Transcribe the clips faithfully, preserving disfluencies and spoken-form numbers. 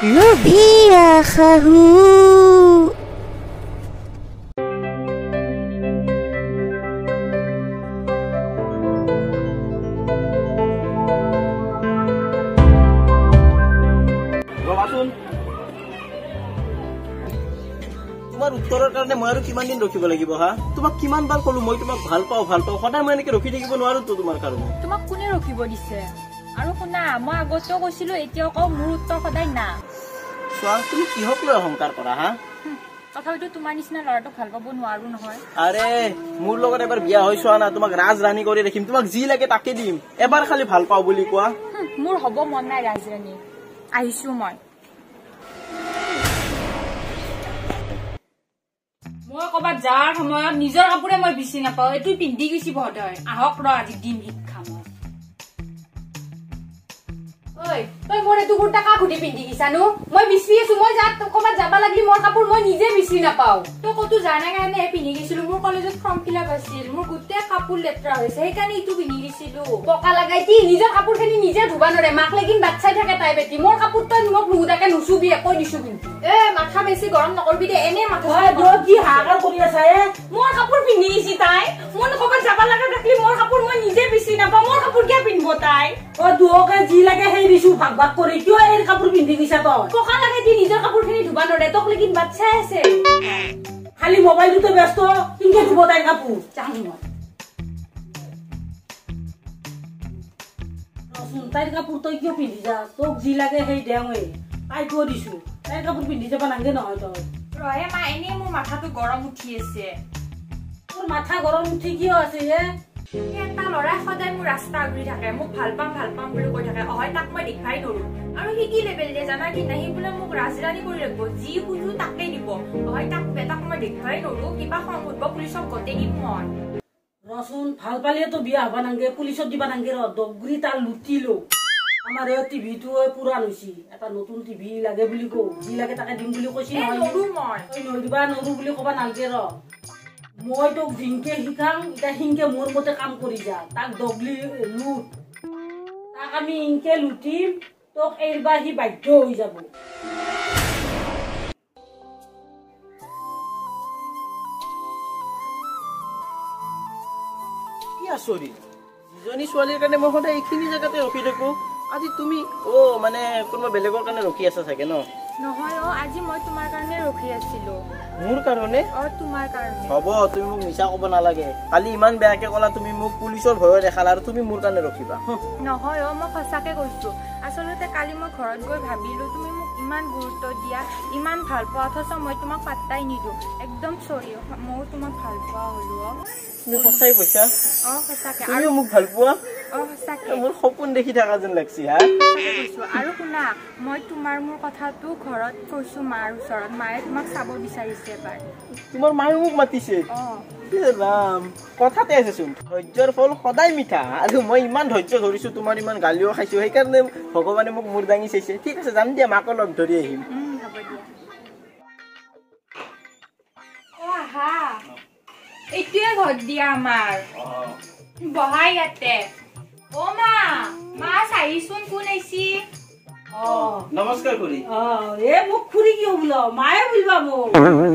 লোভী শাহু তোমাৰ উত্তৰৰ কাৰণে মই আৰু কিমান দিন ৰখিব লাগিব হা তোমাক কিমান বাৰ কলো মই তোমাক ভাল পাওঁ ভাল পাওঁ সদায় মই এনেকে ৰখি থাকিব নোৱাৰো তো তোমাৰ কাৰণে তোমাক কোনে ৰখিব দিছে আৰু শুনা মই আগতেও কৈছিলো এতিয়াও কওঁ মোৰ উত্তৰ সদায় না চোৱা তুমি কিহক লৈ অহংকাৰ কৰা হা তথাপিতো তোমাৰ নিচিনা ল'ৰাটোক ভাল পাব নোৱাৰো নহয় আৰে মোৰ লগত এবাৰ বিয়া হৈ চোৱা না তোমাক ৰাজৰাণী কৰি ৰাখিম তোমাক যি লাগে তাকে দিম এবাৰ খালি ভাল পাওঁ বুলি কোৱা মোৰ হ'ব মন নাই ৰাজৰাণী আহিছো মই মই কবাত যাৰ সময়ত নিজৰ কাপোৰে মই বিচি নাপাওঁ এইটো পিন্ধি গৈছি বহুত হয় আহক ৰ আজি দিম শিক্ষা মই ঐ তই মোৰ এইটো কুৰ্তা কা ঘুটি পিন্ধি গিছানো মই বিচি আছো মই যাত কবাত যাবা লাগলি মোৰ কাপোৰ মই নিজে বিচি নাপাওঁ তই কতো জানা কাৰণে পিন্ধি গিছিলো মোৰ কলেজত ফৰ্ম ফিল আপ আছিল মোৰ গোটেই কাপোৰ লেতেৰা হৈছে সেইকাৰণে এইটো পিন্ধি গিছিলো পকা লাগাই কি নিজৰ কাপোৰখিনি নিজে ধুবা নৰে মাক লাগিন বাচ্চাই থাকে তাই বেটি মোৰ কাপোৰ তই মোক নুদাকে নুচুবি কৈ দিছো কিন্তু এ মাথা বেছি গৰম নকৰবি দে এনে মাথা হয় কি হাগাৰ কৰি আছা এ মোৰ কাপোৰ পিন্ধি গিছি তাই মোৰ কবাত যাবা লাগা থাকলি মোৰ কাপোৰ মই নিজে বিচি নাপাওঁ মোৰ কাপোৰ কিয় পিন্ধব তাই অ দুহকে যি লাগে সেই দিছো ভাগ ভাগ কৰি কিয় এই কাপোৰ পিন্ধি গৈছা তই পকা লাগে দি নিজৰ কাপোৰখিনি ধুবা নৰে তোক লেকিন বাচ্চাই আছে খালি মোবাইলটোতে ব্যস্ত কিনকে ধুব তাইৰ কাপোৰ জানো মই ৰচোন তাইৰ কাপোৰ তই কিয় পিন্ধি যা তোক যি লাগে সেই দেওঁৱে তাই কিয় দিছো তাইৰ কাপোৰ পিন্ধি যাবা নাংগে নহয় তই ৰহে মা এনে মোৰ মাথাটো গৰম উঠি আছে তোৰ মাথা গৰম উঠি কিয় আছে এ এটা ল'ৰাই সদায় মোৰ ৰাস্তা আগুৰি থাকে মোক ভাল পাম ভাল পাম বুলি কৈ থাকে হয় তাক মই দেখাই নৰো আৰু সি কি লেভেল দিয়ে জানা কি নাহি বোলে মোক ৰাজৰাণী কৰি ৰাখিব যি খুজো তাকে দিব হয় তাক বেটাক মই দেখাই নৰো কিবা খং উঠব পুলিচক গতেই দিম মই ৰচোন ভাল পালিয়েতো বিয়া হবা নাংগে পুলিচত দিবা নাংগে ৰ দগৰি তাৰ লুটিলো আমাৰ এই টিভিটো পুৰাণ হৈছি এটা নতুন টিভি লাগে বুলি কও যি লাগে তাকে দিম বুলি কৈছি নহয় নৰো মই তই নৰিবা নৰো বুলি কবা নালগে ৰ মই তোক জিংকে শিকাম এটা হিংকে মোৰ মতে কাম কৰি যা তাক দগলি লুট তাক আমি ইনকে লুটিম তোক এৰবা সি বাধ্য হৈ যাব কি আচৰি ইজনী ছোৱালীৰ কাৰণে মই সদায় এইখিনি জেগাতে ৰখি থাকো আজি তুমি অ মানে কোনোবা বেলেগৰ কাৰণে ৰখি আছা চাগে ন নহয় অ আজি মই তোমাৰ কাৰণে ৰখি আছিলো মোৰ কাৰণে অ তোমাৰ কাৰণে হ'ব তুমি মোক মিছা ক'ব নালাগে কালি ইমান বেয়াকে ক'লা তুমি মোক পুলিচৰ ভয় দেখালা আৰু তুমি মোৰ কাৰণে ৰখিবা নহয় অ মই সঁচাকে কৈছো আচলতে কালি মই ঘৰত গৈ ভাবিলো তুমি মোক ইমান গুৰুত্ব দিয়া ইমান ভাল পোৱা অথচ মই তোমাক পাত্তাই নিদো একদম চৰি মই তোমাক ভাল পোৱা হলো অ তুমি সঁচাই কৈছা অ সঁচাকে আৰু মোক ভাল পোৱা অ সঁচাকে মোৰ সপোন দেখি থকা যেন লাগছি হা আৰু শুনা মই তোমাৰ মোৰ কথাটো ঘৰত কৈছো মাৰ ওচৰত মায়ে তোমাক চাব বিচাৰিছে এবাৰ তোমাৰ মায়ে মোক মাতিছে অ ৰাম কথাতে আছেচোন ধৈৰ্যৰ ফল সদায় মিঠা আৰু মই ইমান ধৈৰ্য ধৰিছো তোমাৰ ইমান গালিও খাইছো সেইকাৰণে ভগৱানে মোক মূৰ দাঙি চাইছে ঠিক আছে যাম দিয়া মাকো লগ ধৰি আহিম হ'ব দিয়া অ আহা এইটোৱে ঘৰ দিয়া আমাৰ বহাই ইয়াতে অ মা মা চাহিচোন কোন আহিছি অ নমস্কাৰ খুৰী অ এ মোক খুৰী কিয় বোলো মায়ে বুলিবা মোক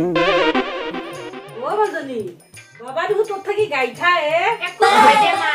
অ বাজনী বাবা দেখো তোৰ থাকি গাইঠা এ একো নহয় দে মা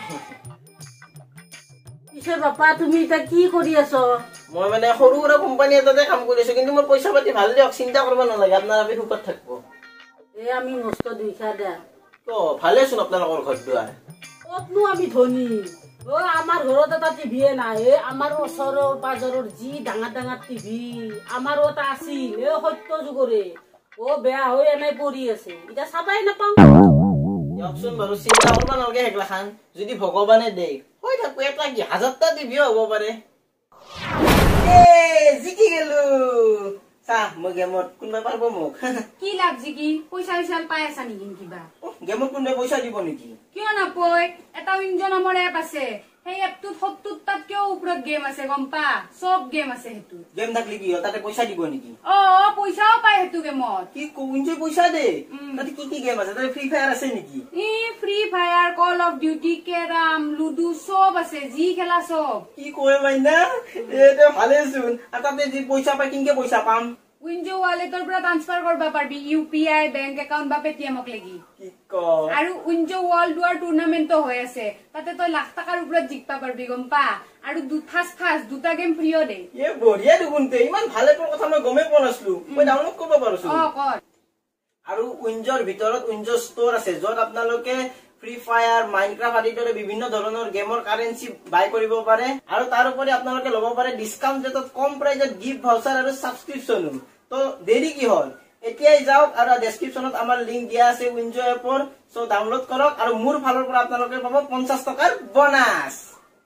পিছে বাপা তুমি এতিয়া কি কৰি আছ মই মানে সৰু সুৰা কোম্পানী এটাতে কাম কৰি আছো কিন্তু মোৰ পইচা পাতি ভাল দিয়ক চিন্তা কৰিব নালাগে আপোনাৰ আমি সুখত থাকিব এ আমি মস্ত দুইখা দে তো ভালেচোন আপোনালোকৰ ঘৰ দুৱাৰ কতনো আমি ধনী অ আমাৰ ঘৰত এটা টিভিয়ে নাই আমাৰ ওচৰৰ পাজৰৰ যি ডাঙৰ ডাঙৰ টিভি আমাৰো এটা আছিল এ সত্য যুগৰে অ বেয়া হৈ এনে পৰি আছে এতিয়া চাবাই নাপাওঁ দিয়কচোন বাৰু চিন্তা কৰিব নালাগে সেইগিলাখান যদি ভগৱানে দেই হৈ থাকো এটা কি হাজাৰটা টিভিও হ'ব পাৰে এ জিকি গেলো চাহ মই গেমত কোনোবাই পাৰিব মোক কি লাভ জিকি পইচা পইচা পাই আছা নেকি কিবা গেমত কোনোবাই পইচা দিব নেকি কিয় নাপয় এটা উইনজ নামৰ এপ আছে সেই এপটোত সত্তৰ টাতকেও ওপৰত গেম আছে গম পা চব গেম আছে সেইটো গেম থাকলে কি তাতে পইচা দিব নেকি অ পইচাও পায় সেইটো গেমত কি কুঞ্জে পইচা দে তাতে কি কি গেম আছে তাতে ফ্ৰী ফায়াৰ আছে নেকি ই free fire call of duty carrom ludo সব আছে যি খেলা সব কি কয় মাইনা এতে ভালে চোন আৰু তাতে যি পইচা পাই কিনকে পইচা পাম উইনজো ওয়ালেটৰ পৰা ট্ৰান্সফাৰ কৰবা পাৰবি ইউপিআই বেংক একাউন্ট বা পেটিএম ক লাগি কি কয় আৰু উইনজো ওয়াৰ্ল্ড ওয়াৰ টুৰ্নামেন্টও হৈ আছে তাতে তই লাখ টাকাৰ ওপৰত জিকবা পাৰবি গম পা আৰু দু ফাস্ট ফাস্ট দুটা গেম ফ্ৰীও দে এ বঢ়িয়া দেখোনতে ইমান ভালে তোৰ কথা মই গমে পোৱা নাছিলো মই ডাউনলোড কৰিব পাৰোছো অ কৰ আৰু উইনজোৰ ভিতৰত উইনজো ষ্ট'ৰ আছে য'ত আপোনালোকে ফ্ৰী ফায়াৰ মাইনক্ৰাফ্ট আদিৰ দৰে বিভিন্ন ধৰণৰ গেমৰ কাৰেন্সি বাই কৰিব পাৰে আৰু তাৰ উপৰি আপোনালোকে ল'ব পাৰে ডিসকাউন্ট ৰেটত কম প্ৰাইজত গিফট ভাউচাৰ আৰু সাবস্ক্ৰিপচন তো দেৰি কি হ'ল এতিয়াই যাওক আৰু ডেসক্ৰিপচনত আমাৰ লিংক দিয়া আছে উইনজো এপৰ সো ডাউনলোড কৰক আৰু মোৰ ফালৰ পৰা আপোনালোকে পাব পঞ্চাশ টকাৰ বোনাস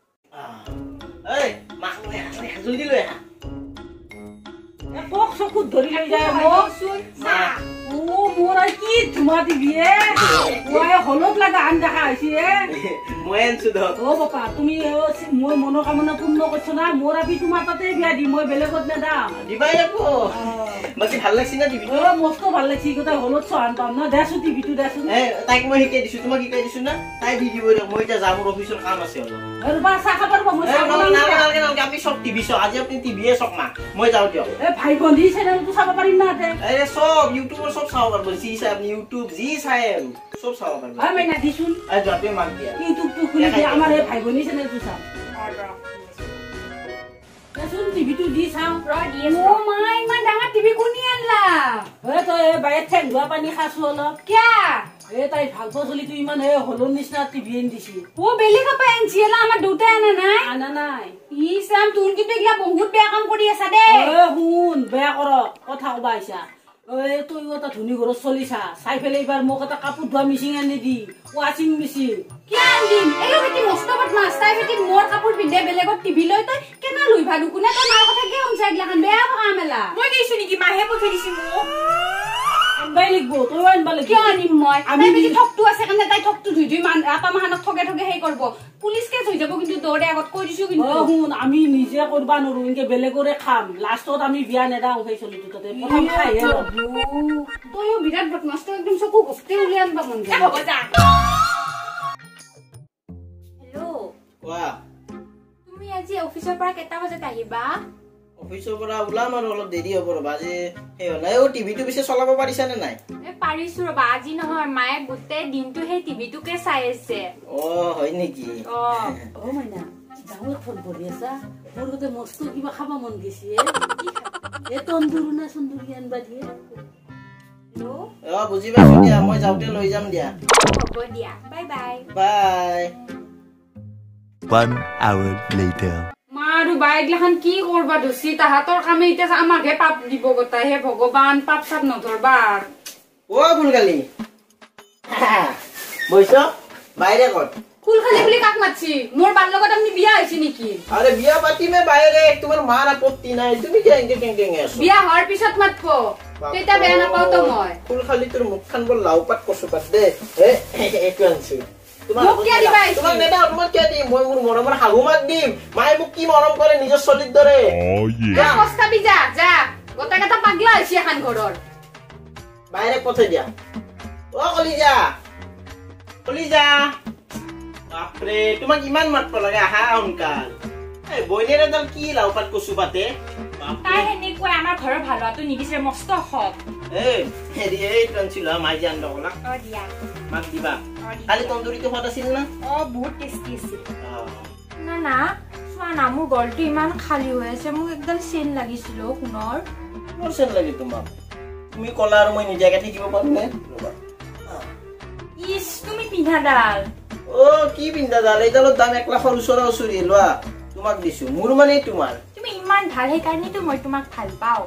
এই মাখনে জলদি লৈ আহা এ কক চকুত ধৰি লৈ যায় মোক শুন মা ও মোৰ আৰু কি ধুমা দিবি এ মই হলত লাগা আন দেখা হৈছে এ মই আনছো ধৰ অ বাপা তুমি মই মনৰ কামনা পূৰ্ণ কৰিছ না মোৰ আবি তোমাৰ তাতে বিয়া দি মই বেলেগত নেদাম দিবাই আকৌ বাকি ভাল লাগছি না টিভিটো অ মস্ত ভাল লাগছি গোটা হলত চহান পাম না দেছো টিভিটো দেছো এ তাইক মই শিকাই দিছো তোমাক শিকাই দিছো না তাই দি দিব মই এতিয়া যাম মোৰ অফিচৰ কাম আছে অলপ আৰু বা চাহ খাবৰ মই এ নালাগে নালাগে নালাগে আপুনি সব টিভি চাওক আজি আপুনি টিভিয়ে চাওক না মই যাওঁ দিয়ক এ ভাই বন্ধি চেনেলটো চাব পাৰিম না তে আরে সব ইউটিউবৰ সব চাব পারবো জি চাই আপনি ইউটিউব জি চাই আৰু সব চাব পারবো আ মই না দিছুন আই যাতে মান দিয়া ইউটিউবটো খুলি দে আমাৰ এই ভাই বন্ধি চেনেলটো চাও দেচোন টিভিটো দি চাও ৰ দি আছে ও মা ইমান ডাঙৰ টিভি কোনি আনলা এ তই বাইত ঠেং ধোৱা পানী খাছো অলপ কিয়া এ তাই ভাল পছলিটো ইমান হে হলৰ নিচিনা টিভি আনি দিছি ও বেলি কাপা এনচিলা আমাৰ দুটা আনা নাই আনা নাই ই সাম তুন কিন্তু এগলা বহুত বেয়া কাম কৰি আছা দে এ শুন বেয়া কৰ কথা কবা আইছা এ তই এটা ধনী ঘৰত চলিছা চাই ফেলে এইবাৰ মোক এটা কাপোৰ ধোৱা মেচিন আনি দি ৱাচিং মেচিন কিয়া আনদিম এলো বেটি মস্ত বদমাছ তাই বেটি মোৰ কাপোৰ পিন্ধে বেলেগত টিভি লৈ তই কেনা লৈ ভাদু কোনে তই মাৰ কথা কি হমছা এগলা খান বেয়া কামেলা মই দিছো নেকি মাহে পঠাই দিছি মোক আনবাই লিখব তই আনবা লিখব কিয় আনিম মই তাই বেটি ঠকটো আছে কাৰণে তাই ঠকটো ধুই ধুই মান আপা মাহানক ঠগে ঠগে হেই কৰিব পুলিচ কেছ হৈ যাব কিন্তু দৌৰে আগত কৈ দিছো কিন্তু অ শুন আমি নিজে কৰবা নৰো ইনকে বেলেগৰে খাম লাষ্টত আমি বিয়া নেদাও সেই চলিটো তাতে প্ৰথম খাই হে তইও বিৰাট বদমাছ তই একদম চকু গফতে উলিয়াই আনবা মন এ যায় হ'ব যা হেল্ল' কোৱা তুমি আজি অফিচৰ পৰা কেটা বজাত আহিবা অফিচৰ পৰা ওলাম আৰু অলপ দেৰি হ'ব ৰবা আজি সেই হ'ল এই টিভিটো পিছে চলাব পাৰিছা নে নাই এ পাৰিছো ৰবা আজি নহয় মায়ে গোটেই দিনটো সেই টিভিটোকে চাই আছে অ হয় নেকি অ অ মাইনা ডাঙৰ ফোন কৰি আছা মোৰ গোটে মস্ত কিবা খাবা মন গৈছে এ তন্দুৰু না চন্দুৰি আনবা দিয়ে হেল্ল' অ বুজি পাইছো দিয়া মই যাওঁতে লৈ যাম দিয়া হ'ব দিয়া bye bye bye One hour later. মাৰু বাইগলাখান কি কৰবা ধৰছি তাহাঁতৰ কামে এতিয়া আমাকহে পাপ দিব গোটাই হে ভগৱান পাপ চাপ নধৰবাৰ ও ফুলকালি বৈছ বাইরে কত ফুলখালি বুলি কাক মাতছি মোৰ বাৰ লগত আপুনি বিয়া হৈছে নেকি আরে বিয়া পাতিমে বাইরে তোমার মার আপত্তি নাই তুমি কি এঙ্গে কেঙ্গে আছো বিয়া হোৱাৰ পিছত মাতব তেতা বেয়া নাপাও তো মই ফুলখালি তোর মুখখান বল লাউপাত কসুপাত দে এ একটু আনছো তোমার মোক কিয় দিবা আহিছি? তোমাক নেদা তোমাক কিয় দিম মই মোৰ মৰমৰ হাগুমাক দিম মায়ে মোক কি মৰম কৰে নিজৰ চলিৰ দৰে যা কষ্টাবি যা যা গোটাই কথা পাগলা হৈছে এখন ঘৰৰ বাইরে পথে দিয়া ও কলিজা কলিজা বাপরে তোমাক ইমান মাতব লাগে আহা অনকাল এই বইনেৰে দল কি লাউপাত কসুপাতে তাই হেনেকুৱা আমাৰ ঘৰৰ ভাল হোৱাটো নিবিচাৰে মস্ত হক এই হেৰি এই টনচিলা মাই জান দকলা অ দিয়া মাক দিবা কালি তন্দুৰীটো হত আছিল না অ বহুত টেষ্টি আছিল অ না না চোৱা না মোৰ গলটো ইমান খালী হৈ আছে মোক একদম চেন লাগিছিল সোণৰ মোৰ চেন লাগে তোমাক তুমি কলা আৰু মই নিজাকে থাকিব পাৰো নে ইস তুমি পিন্ধাডাল ও কি পিন্ধা দাল এইডালৰ দাম এক লাখৰ ওচৰা ওচৰি লোৱা তোমাক দিছো মোৰ মানে তোমাৰ তুমি ইমান ভাল সেইকাৰণেতো মই তোমাক ভাল পাওঁ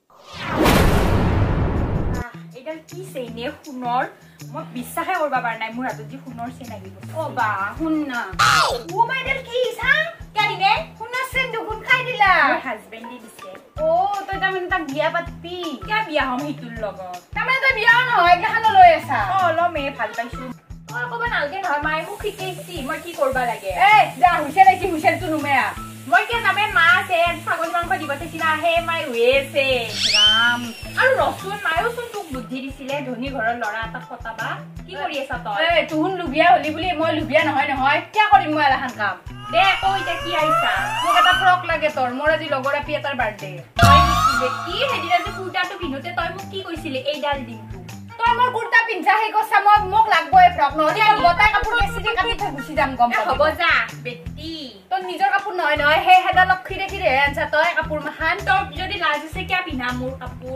এইডাল কি চেইনে সোণৰ মই বিশ্বাসে কৰিব পৰা নাই মোৰ হাতত যি সোণৰ চেইন লাগিব অ বা শুন না ও মাইডাল কি চা কাৰিনে সোণৰ চেইন দুগুণ খাই দিলা মোৰ হাজবেণ্ডে দিছে অ তই তাৰমানে তাক বিয়া পাতবি কিয় বিয়া হ'ম সেইটোৰ লগত তাৰমানে তই বিয়া নহয় এইগিলাখানো লৈ আছা অ লমে ভাল পাইছো মই ক'ব নালাগে নহয় মায়ে মোক শিকাইছি মই কি কৰিব লাগে এ যা হুইছেল আহিছি হুইছেলটো নুমেয়া মই কিয় নামে মা আছে ছাগলী মাংস দিব থাকিলা হে মাই ৱেছে ৰাম আৰু ৰচুন মায়ে বুদ্ধি দিছিলে ধনী ঘৰৰ ল'ৰা এটাক পতাবা কি কৰি আছা তই এই তুহুন লুবিয়া হলি বুলি মই লুবিয়া নহয় নহয় কিয় কৰিম মই এলাখান কাম দে আকৌ এতিয়া কি আহিছা মোক এটা ফ্ৰক লাগে তোৰ মোৰ আজি লগৰ আপি এটাৰ বাৰ্থডে তই কি বেটি সেইদিনা যে কুৰ্তাটো পিন্ধোতে তই মোক কি কৈছিলি এইডাল দিনটো তই মোৰ কুৰ্তা পিন্ধা সেই কৈছা মই মোক লাগবই ফ্ৰক নহ'লে মই গোটাই কাপোৰ বেছি কাটি থৈ গুচি যাম গম পাবি হ'ব যা বেটি তোৰ নিজৰ কাপোৰ নহয় নহয় সেই হেডালক খিৰে খিৰে আনছা তই কাপোৰ মাখান তোৰ যদি লাজ আছে কিয় পিন্ধা মোৰ কাপোৰ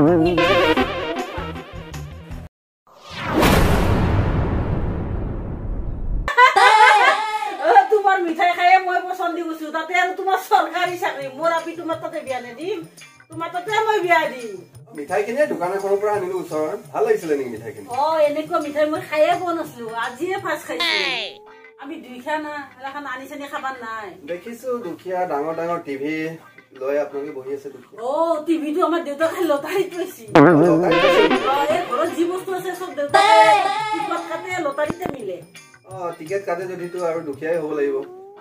তোমাৰ মিঠাই খায়ে মই পচন্দ দি গৈছো তাতে আৰু তোমাৰ চৰকাৰী চাকৰি মোৰ আপি তোমাৰ তাতে বিয়া নিদিম তোমাৰ তাতে মই বিয়া দিম মিঠাই কিনে দোকান এখনৰ পৰা আনিলো ওচৰৰ ভাল লাগিছিলে নেকি মিঠাই কিনে অ এনেকুৱা মিঠাই মই খায়ে পোৱা নাছিলো আজিয়ে ফাৰ্ষ্ট খাইছো আমি দুইখা না এলাখান আনি চানি খাবাৰ নাই দেখিছো দুখীয়া ডাঙৰ ডাঙৰ টিভি লৈ আপোনালোকে বহি আছে দুখীয়া অ টিভিটো আমাৰ দেউতাকে লটাৰীত পাইছি এই ঘৰত যি বস্তু আছে চব দেউতাকে টিকট কাটে লটাৰীতে মিলে অ টিকেট কাটে যদিতো আৰু দুখীয়াই হ'ব লাগিব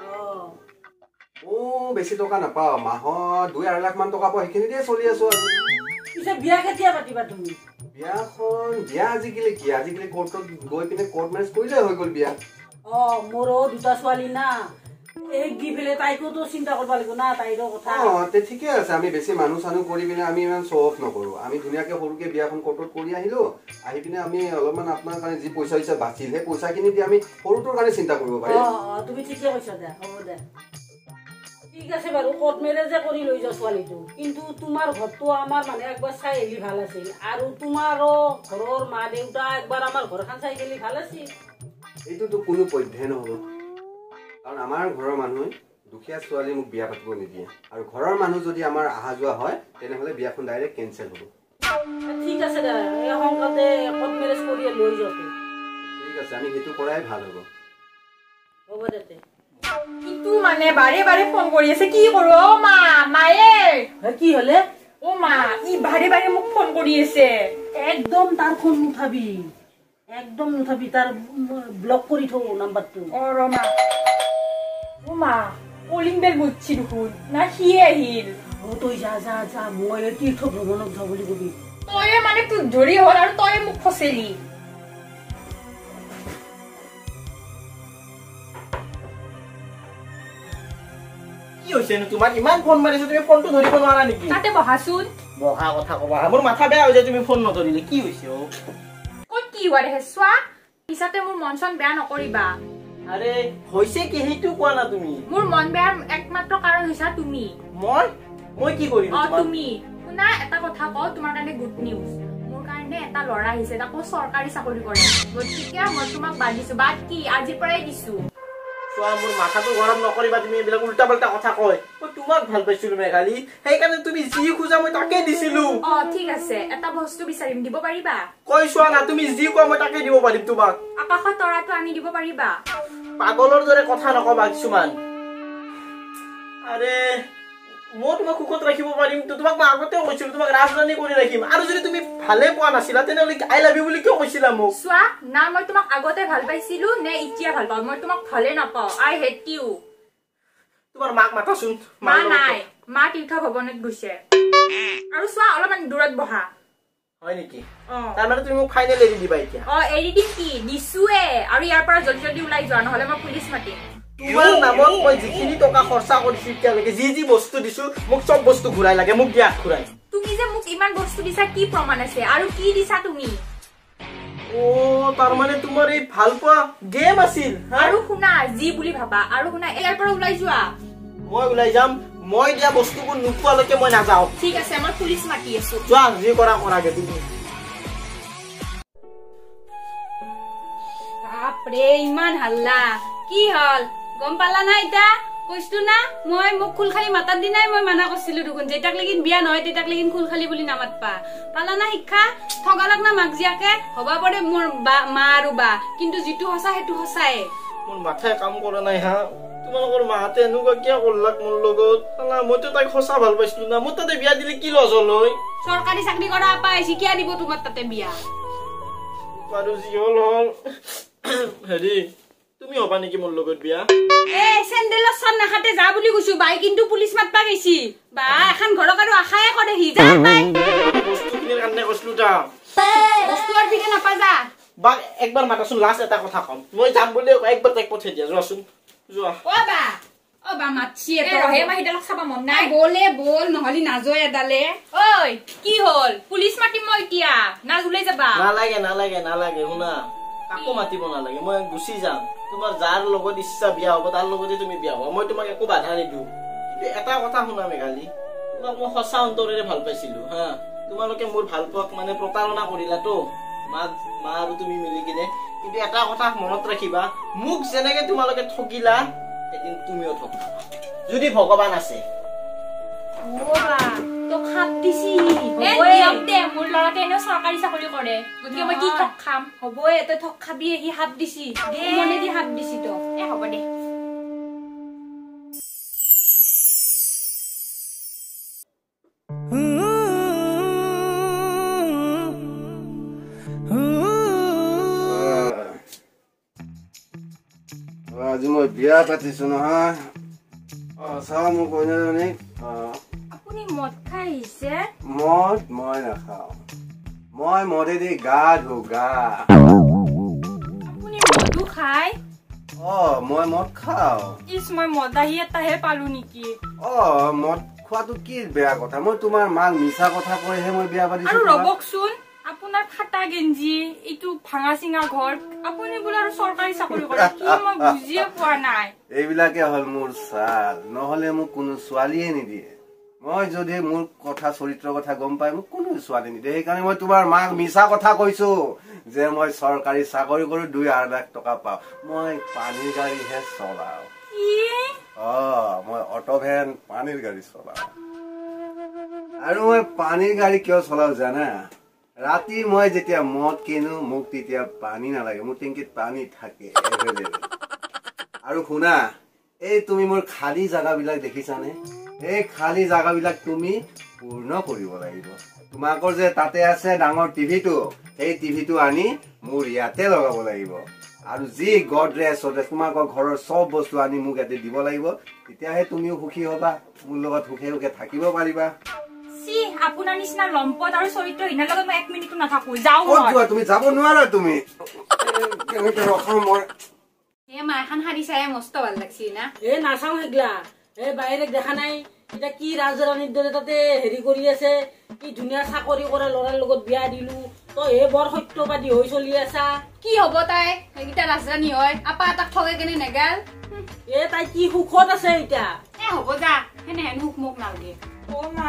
অ বেছি টকা নাপাওঁ মাহত দুই আঢ়ৈ লাখ মান টকা পাওঁ সেইখিনি দিয়ে চলি আছো আৰু পিছে বিয়া কেতিয়া পাতিবা তুমি বিয়াখন বিয়া আজিকালি কি আজিকালি কোৰ্টত গৈ পিনে কোৰ্ট মেৰেজ কৰিলে হৈ গ'ল বিয়া অ মোৰো দুটা ছোৱালী না এই দি পেলে তাইকোতো চিন্তা কৰিব লাগিব না তাইৰো কথা অ তে ঠিকে আছে আমি বেছি মানুহ চানুহ কৰি পিনে আমি ইমান শ্ব অফ নকৰো আমি ধুনীয়াকে সৰুকে বিয়াখন কোৰ্টত কৰি আহিলো আহি পিনে আমি অলপমান আপোনাৰ কাৰণে যি পইচা হৈছে বাচিল সেই পইচাখিনি দি আমি সৰুটোৰ কাৰণে চিন্তা কৰিব পাৰিম অ অ তুমি ঠিকে কৈছা দে হ'ব দে ঠিক আছে বাৰু কোৰ্ট মেৰেজে কৰি লৈ যোৱা ছোৱালীটো কিন্তু তোমাৰ ঘৰটো আমাৰ মানে একবাৰ চাই আহিলে ভাল আছিল আৰু তোমাৰো ঘৰৰ মা দেউতা একবাৰ আমাৰ ঘৰখন চাই গেলি ভাল আছিল এইটোতো কোনো পধ্যে নহ'ব কাৰণ আমাৰ ঘৰৰ মানুহে দুখীয়া ছোৱালী মোক বিয়া পাতিব নিদিয়ে আৰু ঘৰৰ মানুহ যদি আমাৰ অহা যোৱা হয় তেনেহ'লে বিয়াখন ডাইৰেক্ট কেঞ্চেল হ'ব ঠিক আছে দে এই সংকটে কোৰ্ট মেৰেজ কৰি লৈ যাওক ঠিক আছে আমি সেইটো কৰাই ভাল হ'ব হ'ব দে কিটো মানে বাৰে বাৰে ফোন কৰি আছে কি কৰো অ মা মায়ে কি হলে অ মা ই বাৰে বাৰে মোক ফোন কৰি আছে একদম তাৰ ফোন নুঠাবি একদম নুঠাবি তাৰ ব্লক কৰি থওঁ নাম্বাৰটো অ ৰমা অ মা কলিং বেল বুজিছি দেখোন না সিয়ে আহিল অ তই যা যা যা মই তীৰ্থ ভ্ৰমণক যাওঁ বুলি কবি তয়ে মানে তোৰ ধৰি হ'ল আৰু তয়ে মোক ফচেলি কি হৈছে নো তোমাক ইমান ফোন মাৰিছো তুমি ফোনটো ধৰিব নোৱাৰা নেকি তাতে বহাচোন বহা কথা কবা মোৰ মাথা বেয়া হৈ যায় তুমি ফোন নধৰিলে কি হৈছে অ ক'ত কি হোৱা দেখে চোৱা পিছতে মোৰ মন চন বেয়া নকৰিবা আৰে হৈছে কি সেইটো কোৱা না তুমি মোৰ মন বেয়াৰ একমাত্ৰ কাৰণ হৈছে তুমি মই মই কি কৰিম অ তোমাক তুমি শুনা এটা কথা কওঁ তোমাৰ কাৰণে গুড নিউজ মোৰ কাৰণে এটা ল'ৰা আহিছে তাকো চৰকাৰী চাকৰি কৰে গতিকে মই তোমাক বান্ধিছো বাদ কি আজিৰ পৰাই দিছো চোৱা মোৰ মাথাটো গৰম নকৰিবা তুমি এইবিলাক উল্টা পাল্টা কথা কয় মই তোমাক ভাল পাইছিলো মেঘালী সেইকাৰণে তুমি যি খোজা মই তাকে দিছিলো অ ঠিক আছে এটা বস্তু বিচাৰিম দিব পাৰিবা কৈ চোৱা না তুমি যি কোৱা মই তাকে দিব পাৰিম তোমাক আকাশৰ তৰাটো আনি দিব পাৰিবা পাগলৰ দৰে কথা নকবা কিছুমান আৰে মই তোমাক সুখত ৰাখিব পাৰিম তো তোমাক মই আগতেও কৈছিলো তোমাক ৰাজধানী কৰি ৰাখিম আৰু যদি তুমি ভালে পোৱা নাছিলা তেনেহ'লে আই লাভ ইউ বুলি কিয় কৈছিলা মোক চোৱা না মই তোমাক আগতে ভাল পাইছিলো নে এতিয়া ভাল পাওঁ মই তোমাক ভালে নাপাওঁ আই হেট ইউ তোমাৰ মাক মাতাচোন মা নাই মা তীৰ্থ ভৱনত গৈছে আৰু চোৱা অলপমান দূৰত বহা হয় নেকি অ তাৰমানে তুমি মোক ফাইনেল এৰি দিবা এতিয়া অ এৰি দিম কি দিছোৱে আৰু ইয়াৰ পৰা জলদি জলদি ওলাই যোৱা নহ'লে মই পুলিচ মাতিম তোমাৰ নামত মই যিখিনি টকা খৰচা কৰিছো এতিয়ালৈকে যি যি বস্তু দিছো মোক চব বস্তু ঘূৰাই লাগে মোক দিয়া ঘূৰাই তুমি যে মোক ইমান বস্তু দিছা কি প্ৰমাণ আছে আৰু কি দিছা তুমি ও তাৰমানে তোমাৰ এই ভাল পোৱা গেম আছিল আৰু শুনা যি বুলি ভাবা আৰু শুনা ইয়াৰ পৰা ওলাই যোৱা মই ওলাই যাম মই দিয়া বস্তুবোৰ নোপোৱালৈকে মই নাযাওঁ ঠিক আছে মই পুলিচ মাতি আছো যোৱা যি কৰা কৰাগে তুমি বাপৰে ইমান হাল্লা কি হল গম পালা না এতিয়া কৈছো না মই মোক খুলখালি মাতাৰ দিনাই মই মানা কৰিছিলো দেখোন যেতাক লেগিন বিয়া নহয় তেতাক লেগিন খুলখালি বুলি নামাতপা পালা না শিক্ষা ঠগালাক না মাকজিয়াকে হবা পৰে মোৰ মা আৰু বা কিন্তু যিটো সঁচা সেইটো সঁচাই মোৰ মাথাই কাম কৰা নাই হা তোমালোকৰ মাহঁতে এনেকুৱা কিয় কৰলাক মোৰ লগত পালা মইতো তাইক সঁচা ভাল পাইছিলো না মোৰ তাতে বিয়া দিলে কি লজ হ'ল চৰকাৰী চাকৰি কৰা পাই শিকিয়া দিব তোমাৰ তাতে বিয়া বাৰু যি হ'ল হ'ল হেৰি তুমি হবা নেকি মোৰ লগত বিয়া এ চেন্ডেলৰ চন নাখাতে যা বুলি কৈছো বাই কিন্তু পুলিচ মাতবা গৈছি বা এখন ঘৰক আৰু আশায়ে কৰে হি যা বাই বস্তু কিনিৰ কাৰণে কৈছিলো তা বস্তু আৰু পিনে নাপা যা বা একবাৰ মাতাচোন লাষ্ট এটা কথা কম মই যাম বুলি একবাৰ তাইক পঠাই দিয়া যোৱাচোন যোৱা ও বা ও বা মাতছি এ ৰহে মাহিদালক চাবা মন নাই বলে বল নহলি নাজয় এডালে ঐ কি হল পুলিচ মাতিম মই এতিয়া না ওলাই যাবা নালাগে নালাগে নালাগে শুনা কাকো মাতিব নালাগে মই গুচি যাম তোমাৰ যাৰ লগত ইচ্ছা বিয়া হ'ব তাৰ লগতে তুমি বিয়া হ'ব মই তোমাক একো বাধা নিদিওঁ কিন্তু এটা কথা শুনা মেঘালী তোমাক মই সঁচা অন্তৰেৰে ভাল পাইছিলো হা তোমালোকে মোৰ ভাল পোৱাক মানে প্ৰতাৰণা কৰিলাতো মা মা আৰু তুমি মিলি কিনে কিন্তু এটা কথা মনত ৰাখিবা মোক যেনেকে তোমালোকে ঠগিলা এদিন তুমিও ঠগবা যদি ভগৱান আছে ওবা তো খাপ দিছি এ নিয়ম দে মোৰ ল'ৰাতে এনেও চৰকাৰী চাকৰি কৰে গতিকে মই কি ঠগ খাম হ'ব এতে ঠগ খাবি হি হাপ দিছি মনে দি হাপ দিছি তো এ হ'ব দে আজি মই বিয়া পাতিছো নহয় অ চাও মোক কৈ নাজানে আপুনি মদ খাই আহিছে মদ মই নাখাওঁ মই মদেদি গা ধো গা আপুনি মদো খাই অ মই মদ খাওঁ ইছ মই মদাহী এটাহে পালো নেকি অ মদ খোৱাটো কি বেয়া কথা মই তোমাৰ মাক মিছা কথা কৈহে মই বিয়া পাতিছো আৰু ৰবকচোন আপোনাৰ ফাটা গেঞ্জি এইটো ভাঙা চিঙা ঘৰ আপুনি বোলে আৰু চৰকাৰী চাকৰি কৰে কি মই বুজিয়ে পোৱা নাই এইবিলাকে হল মোৰ চাল নহলে মোক কোনো ছোৱালীয়ে নিদিয়ে মই যদি মোৰ কথা চৰিত্ৰৰ কথা গম পাই মোক কোনো ছোৱালী নিদিয়ে সেইকাৰণে মই তোমাৰ মাক মিছা কথা কৈছো যে মই চৰকাৰী চাকৰি কৰো দুই আঢ়ৈ লাখ টকা পাওঁ মই পানীৰ গাড়ীহে চলাও অ মই অটো ভেন পানীৰ গাড়ী চলাও আৰু মই পানীৰ গাড়ী কিয় চলাও জানা ৰাতি মই যেতিয়া মদ কিনো মোক তেতিয়া পানী নালাগে মোৰ টেংকিত পানী থাকে আৰু শুনা এই তুমি মোৰ খালী জাগাবিলাক দেখিছানে এই খালী জাগাবিলাক তুমি পূৰ্ণ কৰিব লাগিব তোমাকৰ যে তাতে আছে ডাঙৰ টিভিটো সেই টিভিটো আনি মোৰ ইয়াতে লগাব লাগিব আৰু যি গডৰেজ সদৰেজ তোমাকৰ ঘৰৰ সব বস্তু আনি মোক ইয়াতে দিব লাগিব তেতিয়াহে তুমিও সুখী হবা মোৰ লগত সুখে সুখে থাকিব পাৰিবা সি আপোনাৰ নিচিনা লম্পট আৰু চৰিত্ৰহীনৰ লগত মই এক মিনিটো নাথাকো যাও মই তুমি যাব নোৱাৰা তুমি কেনেকে ৰখাম মই এ মা এখন হাৰি চাই মস্ত ভাল লাগছি না এ নাচাও হেগলা এ বাহিৰে দেখা নাই এটা কি ৰাজৰাণীৰ দৰে তাতে হেৰি কৰি আছে কি ধুনীয়া চাকৰি কৰা ল'ৰাৰ লগত বিয়া দিলো তই হে বৰ সত্যবাদী হৈ চলি আছা কি হ'ব তাই সেইকেইটা ৰাজৰাণী হয় আপা এটাক ঠগে কেনে নেগাল এ তাই কি সুখত আছে এতিয়া এ হ'ব যা সেনেহেন সুখ মোক নালাগে অ মা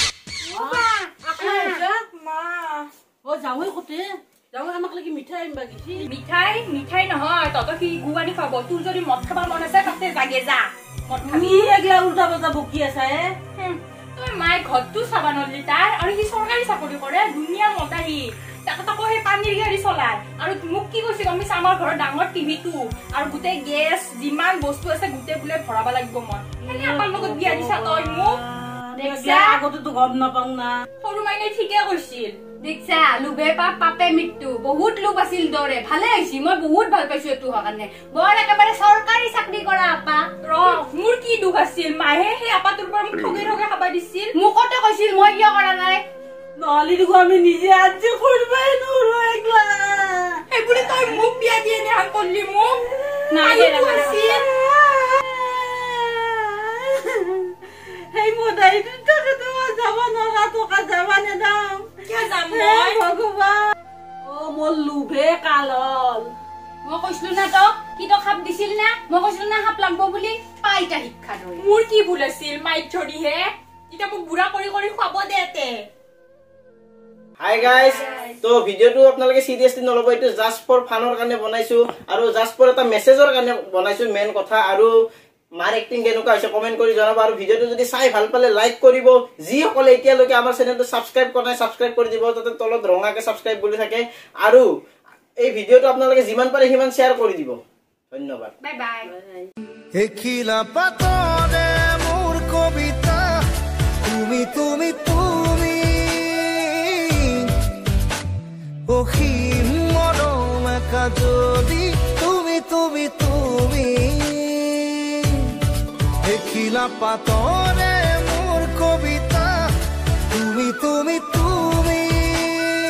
অ যাওঁৱে কতে যাওঁ আমাক লাগি মিঠাই আনিবা গেছি মিঠাই মিঠাই নহয় তহঁতৰ সি গু আনি খুৱাব তোৰ যদি মদ খাব মন আছে তাতে জাগে যা মদ খাবি এগলা উল্টা পাল্টা বকি আছা এ তই মায়ে ঘৰটো চাবা নলি তাৰ আৰু সি চৰকাৰী চাকৰি কৰে ধুনীয়া মদাহী তাকো সেই পানীৰ গাড়ী চলাই আৰু মোক কি কৈছে আমি আমাৰ ঘৰৰ ডাঙৰ টিভিটো আৰু গোটেই গেছ যিমান বস্তু আছে গোটেই বোলে ভৰাব লাগিব মই এনে আমাৰ লগত বিয়া দিছা তই মোক আগতেতো গম নাপাওঁ না সৰু মাইনাই ঠিকে কৈছিল দেখছা লোভে পাপ পাপে মৃত্যু বহুত লোভ আছিল দৰে ভালে হৈছে মই বহুত ভাল পাইছো এইটো হোৱাৰ কাৰণে বৰ একেবাৰে চৰকাৰী চাকৰি কৰা আপা ৰ মোৰ কি দুখ আছিল মাহে সেই আপাটোৰ পৰা মোক ঠগে ঠগে খাবা দিছিল মোকতে কৈছিল মই কিয় কৰা নাই নহলে দেখো আমি নিজে আজি কৰিবাই নোৱাৰো একলা সেইবুলি তই মোক বিয়া দিয়ে নেহান করলি মোক নাই হেই মোদাই তোকে তো যাব নৰা তোকা যাবা নেদাম কি যাম মই ভগৱান ও মোৰ লুভে কালল মই কৈছিলো না তক কি তো খাপ দিছিল না মই কৈছিলো না খাপ লাগব বুলি পাইটা শিক্ষা ধৰি মোৰ কি ভুল আছিল মাইক ধৰি হে ইটা মোক বুঢ়া কৰি কৰি খুৱাব দেতে হাই গাইস তো ভিডিওটো আপোনালোকে সিৰিয়াসলি নলব এটো জাস্ট ফৰ ফানৰ কাৰণে বনাইছো আৰু জাস্ট ফৰ এটা মেছেজৰ কাৰণে বনাইছো মেন কথা আৰু মাৰ এক্টিং কেনেকুৱা হৈছে কমেন্ট কৰি জনাব আৰু ভিডিওটো যদি চাই ভাল পালে লাইক কৰিব যি সকলে এতিয়া লৈকে আমাৰ চেনেলটো সাবস্ক্ৰাইব কৰা নাই সাবস্ক্ৰাইব কৰি দিব তাতে তলত ৰঙাকে সাবস্ক্ৰাইব বুলি থাকে আৰু এই ভিডিওটো আপোনালোকে যিমান পাৰে সিমান শেয়াৰ কৰি দিব ধন্যবাদ বাই বাই এখিলা পাতৰে মোৰ কবিতা তুমি তুমি তুমি অসীম মৰম একা যদি তুমি তুমি তুমি এখিলা পাতৰে মোৰ কবিতা তুমি তুমি